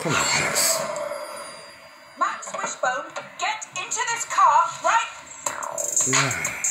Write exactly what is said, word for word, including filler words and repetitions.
Come on, Max. Max Wishbone, get into this car right. Yeah.